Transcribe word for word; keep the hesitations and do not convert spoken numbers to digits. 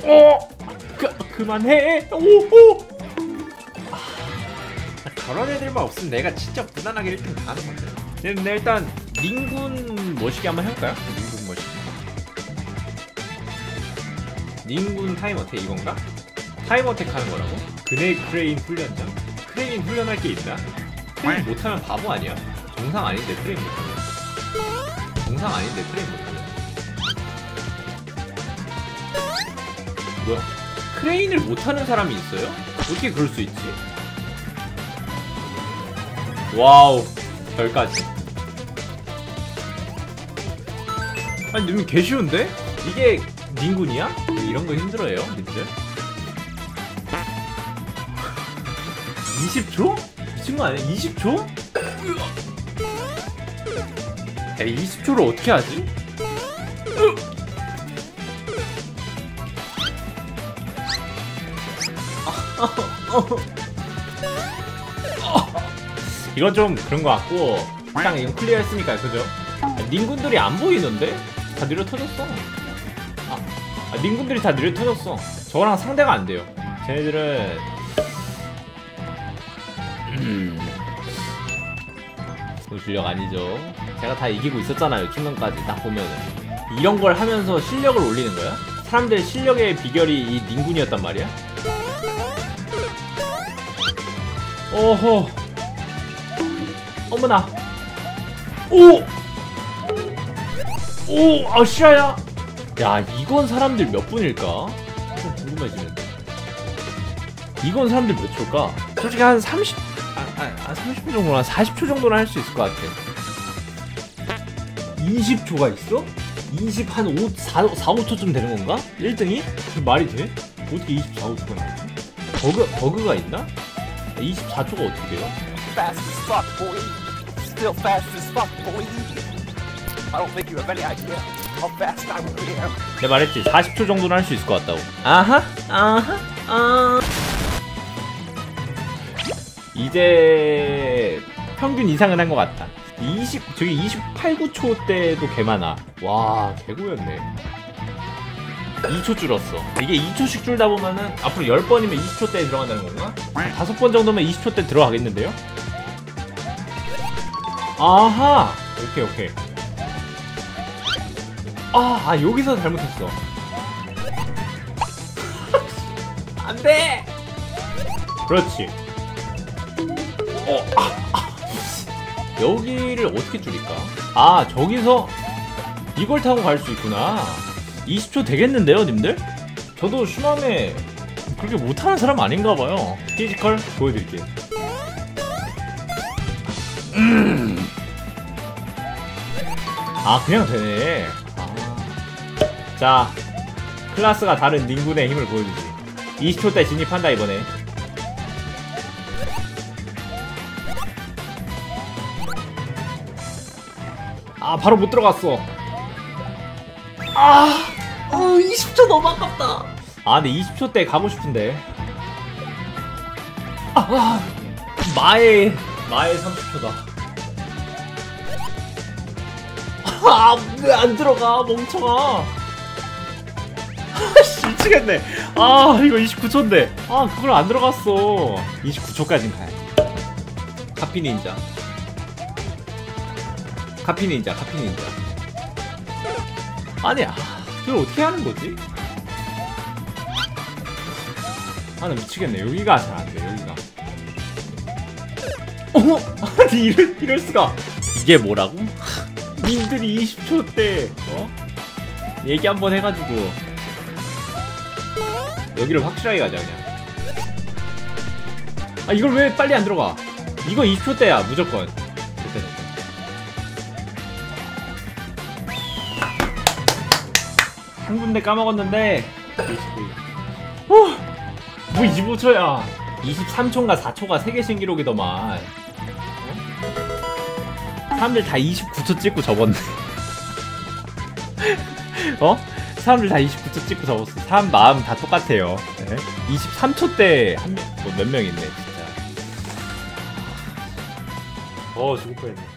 어! 그, 그만해! 오오! 아, 저런 애들만 없으면 내가 진짜 무난하게 일 등 가는 건데. 네, 네, 일단 닌군 머시기 한번 해볼까요? 닌군 머시기. 닌군 타임 어택 이건가? 타임 어택 하는 거라고? 그네 크레인 훈련장? 크레인 훈련할 게 있나? 크레인 못하면 바보 아니야? 정상 아닌데 크레인 못하면. 정상 아닌데 크레인 못하면. 뭐야? 크레인을 못하는 사람이 있어요? 어떻게 그럴 수 있지? 와우, 별까지. 아니 님들 개 쉬운데? 이게 닌군이야? 이런 거 힘들어요 님들? 이십 초? 미친 거 아니야? 이십 초? 야, 이십 초를 어떻게 하지? 이건 좀 그런 거 같고, 그냥 이거 클리어 했으니까, 그죠? 아, 닌군들이 안 보이는데? 다 느려 터졌어. 아, 아, 닌군들이 다 느려 터졌어. 저거랑 상대가 안 돼요. 쟤네들은 음... 그 실력 아니죠. 제가 다 이기고 있었잖아요. 중간까지 딱 보면은 이런 걸 하면서 실력을 올리는 거야? 사람들의 실력의 비결이 이 닌군이었단 말이야? 오호. 어머나. 오! 오! 아, 실화야? 야, 이건 사람들 몇 분일까? 좀 궁금해지는데. 이건 사람들 몇 초일까? 솔직히 한 삼십, 아, 아, 아 삼십 분 정도나 사십 초 정도는 할 수 있을 것 같아. 이십 초가 있어? 이십 한 오, 사, 사, 오 초쯤 되는 건가? 일 등이? 그 말이 돼? 어떻게 이십사, 오 초가 나오지? 버그, 버그가 있나? 이십사 초가 어떻게 돼요? Fast as fuck, boy. Still fast as fuck, boy. I don't think you have any idea how fast I really am. 내가 말했지, 사십 초 정도는 할 수 있을 것 같다고. 아하, 아하, 아. 이제 평균 이상은 한 것 같다. 이십, 저기 이십팔, 구 초 때도 개 많아. 와, 개구였네. 이 초 줄었어. 이게 이 초씩 줄다 보면은 앞으로 십 번이면 이십 초 대에 들어간다는 건가? 다섯 번 정도면 이십 초 대 들어가겠는데요? 아하! 오케이, 오케이. 아, 아 여기서 잘못했어. 안 돼! 그렇지. 어, 아, 아. 여기를 어떻게 줄일까? 아, 저기서 이걸 타고 갈 수 있구나. 이십 초 되겠는데요, 님들? 저도 슈마메 그렇게 못하는 사람 아닌가봐요. 피지컬 보여드릴게요. 음. 아, 그냥 되네. 아. 자, 클라스가 다른 닌군의 힘을 보여주지. 이십 초 때 진입한다, 이번에. 아, 바로 못 들어갔어. 아, 어, 이십 초 너무 아깝다. 아, 근데 이십 초 때 가고 싶은데. 아, 아 마의 마의 삼십 초다. 아, 왜 안 들어가, 멍청아. 씨, 미치겠네. 아, 이거 이십구 초인데. 아, 그걸 안 들어갔어. 이십구 초까진 가야 돼. 카피 닌자. 카피 닌자, 카피 닌자. 아니야, 이걸 어떻게 하는 거지? 아, 나 미치겠네. 여기가 잘 안 돼, 여기가. 어머! 아니, 이럴, 이럴 수가. 이게 뭐라고? 님들이 이십 초 때, 어? 얘기 한번 해가지고. 여기를 확실하게 가자, 그냥. 아, 이걸 왜 빨리 안 들어가? 이거 이십 초 때야, 무조건. 됐다, 됐다. 한 군데 까먹었는데. 어, 뭐 이십오 초야. 이십삼 초인가 사 초가 세계 신기록이더만. 어? 사람들 다 이십구 초 찍고 접었네. 어? 사람들 다 이십구 초 찍고 접었어. 사람 마음 다 똑같아요. 네? 이십삼 초 때 한 명, 뭐 몇 명 있네, 진짜. 어, 죽을 뻔했네.